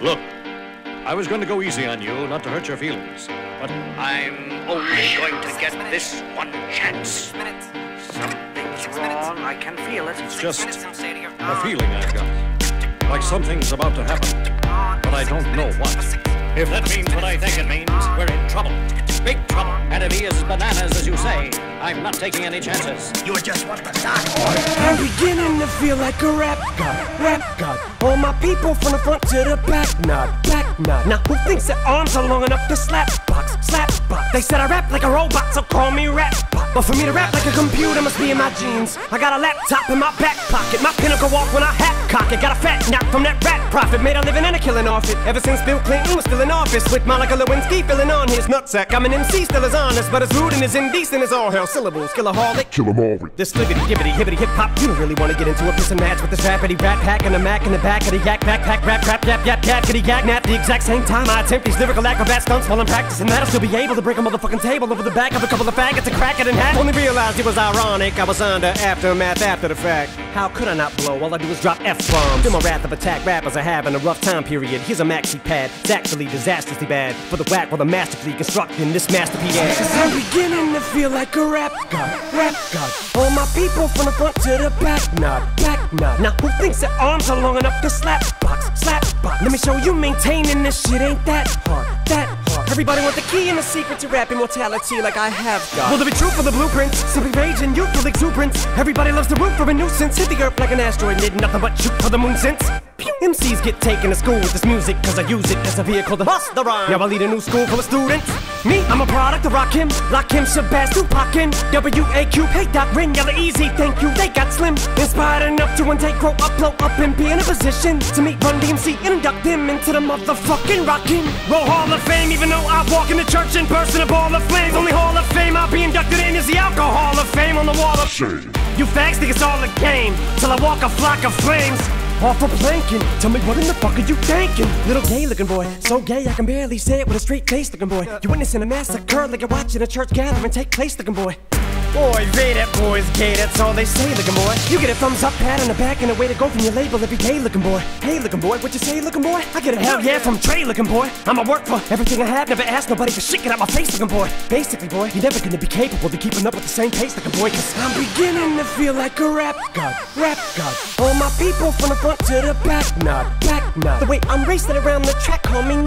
Look, I was going to go easy on you, not to hurt your feelings, but I'm only going to get this one chance. Something's wrong, I can feel it. It's just a feeling I've got. Like something's about to happen, but I don't know what. If that means what I think it means, we're in trouble. Big trouble. And if he is bananas, as you say, I'm not taking any chances. You just want to start. I'm beginning to feel like a rap god. All my people from the front to the back nod. Now who thinks their arms are long enough to slap box? They said I rap like a robot, so call me rap bot. But for me to rap like a computer must be in my genes. I got a laptop in my back pocket, my pinnacle walk when I hat cock it. Got a fat knock from that rat profit, made a living and a killing off it. Ever since Bill Clinton was still in office, with Monica Lewinsky filling on his nutsack. I'm an MC, still as honest, but as rude and as indecent as all hell. Syllables, killaholic, Kill 'em all. this libbity, gibbity, hibbity, hip hop. You don't really want to get into a piss and match with this rappity rat pack and a Mac in the back of the yak backpack, rap, crap, yap, yackity, yak, nap. The exact same time I attempt these lyrical acrobat stunts while I'm practicing that, I'll still be able to break a motherfucking table over the back of a couple of faggots and crack it in half. Only realized it was ironic, I was under aftermath after the fact. How could I not blow? All I do is drop F-bombs. In my wrath of attack, rappers are having a rough time period. Here's a maxi pad, it's actually disastrously bad. For the whack while the masterfully constructing this masterpiece. Cause I'm beginning to feel like a rap god. All my people from the front to the back nod. Now who thinks their arms are long enough to slap box? Let me show you maintaining this shit ain't that hard. Everybody want the key and the secret to rap immortality like I have got. Will there be truth for the blueprints? Simply rage and youthful exuberance. Everybody loves to root for a nuisance. Hit the earth like an asteroid, did nothing but shoot for the moon since. MCs get taken to school with this music, cause I use it as a vehicle to bust the rhyme. Now I lead a new school full of students. Me, I'm a product of Rakim, Lakim, Shabazz, Tupac, and W.A.Q. Hey Doc, Rin, Yella Easy, thank you, they got slim. Inspired enough to one day grow up, blow up, and be in a position to meet Run DMC and induct them into the motherfucking Rockin' Roll Hall of Fame. Even though I walk in the church and burst in a ball of flames, only Hall of Fame I'll be inducted in is the Alcohol of Fame on the wall of shame. You fags think it's all a game, till I walk a flock of flames off a planking. Tell me what in the fuck are you thinking? Little gay looking boy, so gay I can barely say it with a straight face looking boy. You witnessing a massacre like you're watching a church gathering take place looking boy. Boy, they that boy's gay, that's all they say looking boy. You get a thumbs up, pat on the back, and a way to go from your label every day looking boy. Hey looking boy, what you say looking boy? I get a hell yeah from Trey looking boy. I'ma work for everything I have, never ask nobody for shit, get out my face looking boy. Basically boy, you're never gonna be capable of keeping up with the same pace looking boy, cause I'm beginning to feel like a rap god. All my people from the front to the back nod. The way I'm racing around the track, call me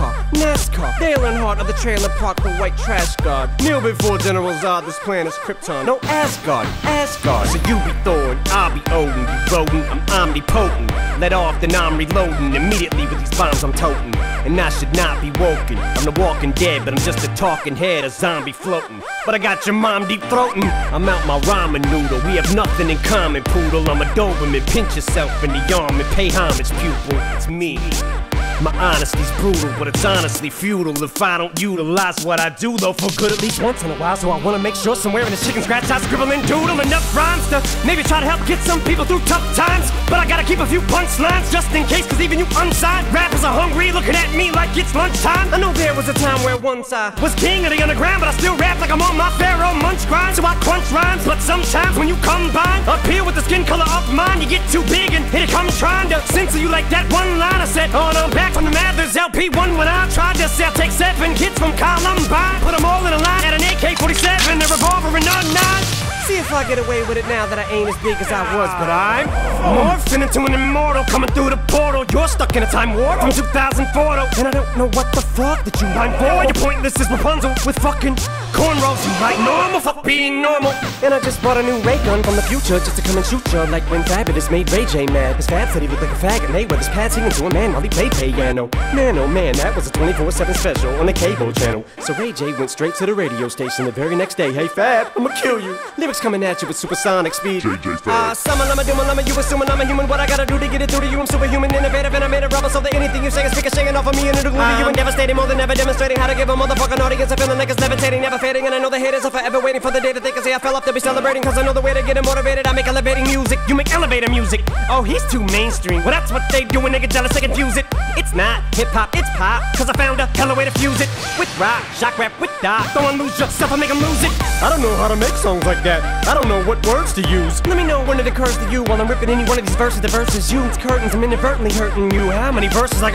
NASCAR. Dale Earnhardt of the trailer park, the white trash god. Kneel before General Zod, this plan is Krypton. No Asgard. So you be Thor and I'll be Odin. You rodent, I'm omnipotent. Let off, then I'm reloading. Immediately with these bombs I'm toting. And I should not be woken. I'm the walking dead, but I'm just a talking head, a zombie floating. But I got your mom deep throating. I'm out my ramen noodle. We have nothing in common, poodle. I'm a Doberman. Pinch yourself in the arm and pay homage, pupil. It's me. My honesty's brutal, but it's honestly futile if I don't utilize what I do, though, for good at least once in a while. So I wanna make sure somewhere in the chicken scratch I scribble and doodle enough rhymes to maybe try to help get some people through tough times. But I gotta keep a few punchlines just in case, cause even you unsigned rappers are hungry, looking at me like it's lunchtime. I know there was a time where once I was king of the underground, but I still rap like I'm on my Pharaoh munch grind. So I crunch rhymes, but sometimes when you combine up here with the skin color of mine, you get too big and here it comes trying to censor you like that one line I said. Oh no, back from the Mathers LP1 when I tried to sell. Take 7 kids from Columbine, put them all in a line at an AK-47, a revolver and a 9. See if I get away with it now that I ain't as big as I was, but I'm morphing into an immortal coming through the portal. You're stuck in a time warp from 2004 though, and I don't know what the fuck that you rhyme for. You're pointless as Rapunzel with fucking cornrows. You like normal, fuck being normal. And I just bought a new ray gun from the future just to come and shoot you, like when Fabulous made Ray J mad. His Fab said he looked like a faggot, Mayweather's pad singing to a man while he played piano. Man, oh man, that was a 24/7 special on the cable channel. So Ray J went straight to the radio station the very next day. Hey Fab, I'ma kill you. Lyrics coming at you with supersonic speed. Summer, lama, you assuming I'm a human. What I gotta do to get it through to you? I'm superhuman, innovative, and I made a rubber so that anything you say is ricocheting off of me and it'll glue to you and devastating more than ever, demonstrating how to give a motherfucking audience a feeling like it's levitating, never fading. And I know the haters are forever waiting for the day that they can say I fell off to be celebrating, cause I know the way to get them motivated. I make elevating music, you make elevator music. Oh, he's too mainstream. Well, that's what they do when they get jealous, they confuse it. It's not hip-hop, it's pop, cause I found a hella way to fuse it. With rock, shock rap, with dot. Don't lose yourself, I make them lose it. I don't know how to make songs like that. I don't know what words to use. Let me know when it occurs to you while I'm ripping any one of these verses. The verses you, it's curtains, I'm inadvertently hurting you. How many verses I got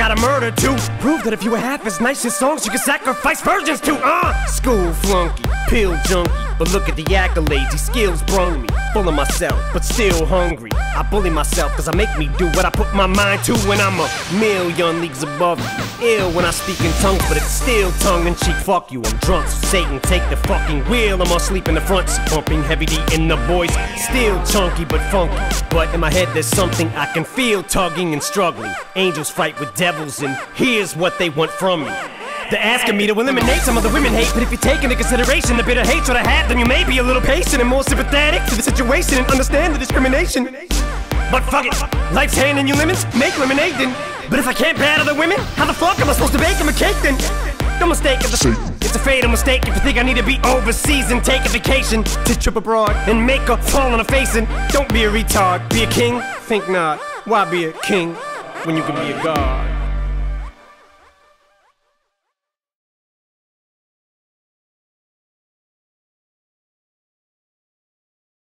gotta murder to prove that if you were half as nice as songs you could sacrifice virgins to. School flunky, pill junkie, but look at the accolades, these skills brung me. Full of myself, but still hungry. I bully myself cause I make me do what I put my mind to. When I'm a million leagues above you, ill when I speak in tongues, but it's still tongue-in-cheek. Fuck you, I'm drunk, so Satan take the fucking wheel. I'm asleep in the front seat, bumping heavy D in the boys. Still chunky but funky, but in my head there's something I can feel tugging and struggling. Angels fight with devils and here's what they want from me. They're asking me to eliminate some of the women hate, but if you take into consideration the bitter hatred I have, then you may be a little patient and more sympathetic to the situation and understand the discrimination. But fuck it, life's handing you lemons, make lemonade then. But if I can't battle the women, how the fuck am I supposed to bake them a cake then? No mistake, it's a fatal mistake if you think I need to be overseas and take a vacation to trip abroad and make a fall on a face. And don't be a retard, be a king? Think not. Why be a king when you can be a god?